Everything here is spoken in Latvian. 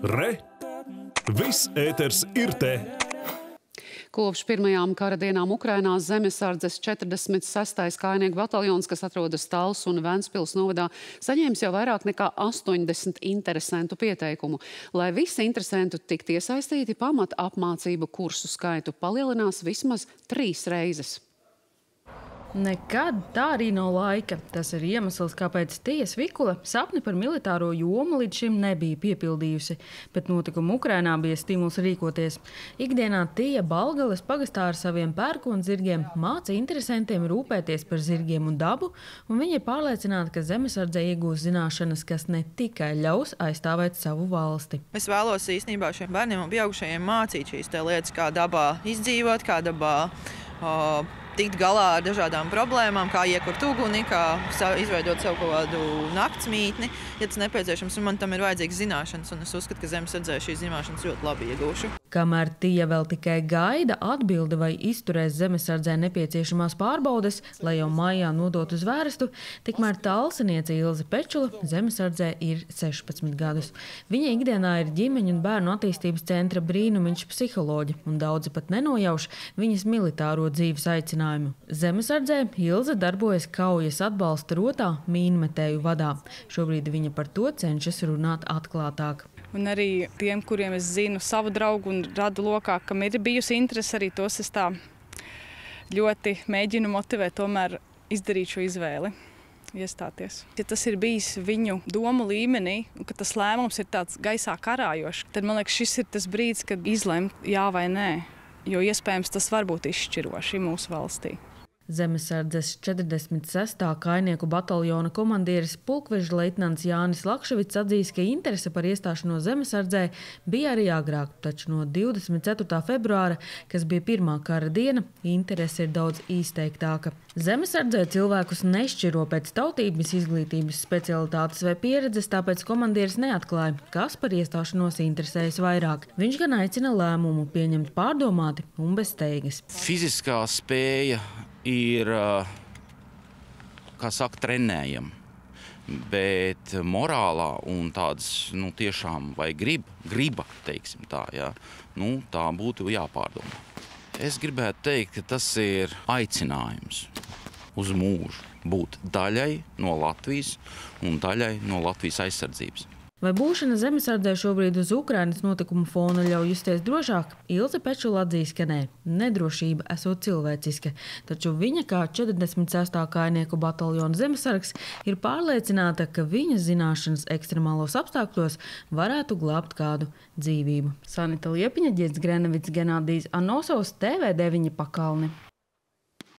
Re! Viss ēters ir te! Kopš pirmajām kara dienām Ukrainā Zemesardzes 46. kājnieku bataljons, kas atrodas Talsu un Ventspils novadā, saņēmis jau vairāk nekā 80 interesentu pieteikumu. Lai visi interesenti tiktu iesaistīti, pamata apmācību kursu skaitu palielinās vismaz 3 reizes. Nekad tā arī nav laika. Tas ir iemesls, kāpēc Tija Svikule sapni par militāro jomu līdz šim nebija piepildījusi, bet notikumi Ukrainā bija stimuls rīkoties. Ikdienā Tija Balgales pagastā ar saviem pērkonzirgiem māca interesantiem rūpēties par zirgiem un dabu, un viņa ir pārliecināta, ka Zemesardzē iegūs zināšanas, kas ne tikai ļaus aizstāvēt savu valsti. Es vēlos īstenībā šiem bērniem un pieaugušajiem mācīt šīs lietas, kā dabā izdzīvot, kā dabā tikt galā ar dažādām problēmām, kā iekurt uguni, kā izveidot sev kaut kādu naktsmītni, ja tas nepieciešams, un man tam ir vajadzīgas zināšanas, un es uzskatu, ka Zemesardzē šīs zināšanas ļoti labi iegūšu. Kamēr Tija vēl tikai gaida atbildi vai izturēs Zemesardzē nepieciešamās pārbaudes, lai jau maijā nodotu uz vērstu, tikmēr talsiniece Ilze Pečula Zemesardzē ir 16 gadus. Viņa ikdienā ir ģimeņu un bērnu attīstības centra brīnumiņš psiholoģi, un daudzi pat nenojauš viņas militāro dzīves aicinājumu. Zemesardzē Ilze darbojas kaujas atbalsta rotā mīnmetēju vadā. Šobrīd viņa par to cenšas runāt atklātāk. Un arī tiem, kuriem es zinu savu draugu un radu lokā, kam ir bijusi interese, arī tos es tā ļoti mēģinu motivēt tomēr izdarīt šo izvēli, iestāties. Ja tas ir bijis viņu domu līmenī, un ka tas lēmums ir tāds gaisā karājošs, tad man liekas, šis ir tas brīdis, kad izlemt jā vai nē. Jo iespējams tas var būt izšķiroši mūsu valstī. Zemesardzes 46. kājnieku bataljona komandieris pulkveža leitnants Jānis Lakševits atzīst, ka interese par iestāšanos Zemesardzē bija arī agrāk, taču no 24. februāra, kas bija pirmā kara diena, interese ir daudz izteiktāka. Zemesardzē cilvēkus nešķiro pēc tautības, izglītības, specialitātes vai pieredzes, tāpēc komandieris neatklāja, kas par iestāšanos interesējas vairāk. Viņš gan aicina lēmumu pieņemt pārdomāti un bez steigas. Fiziskā spēja ir, kā saka, trenējama, bet morālā un tādas, tiešām vai griba, teiksim tā, jā, tā būtu jāpārdomā. Es gribētu teikt, ka tas ir aicinājums uz mūžu būt daļai no Latvijas un daļai no Latvijas aizsardzības. Vai būšana Zemesardzē šobrīd uz Ukrainas notikumu fona ļauj justies drošāk? Ilze Pečula atzīst, ka nē, nedrošība esot cilvēciska, taču viņa kā 46. kājnieku bataljona zemesargs ir pārliecināta, ka viņas zināšanas ekstremālos apstākļos varētu glābt kādu dzīvību. Sanita Liepiņa, Ģirds Grenevits, Genādijs Anosovs, TV9 Pakalni.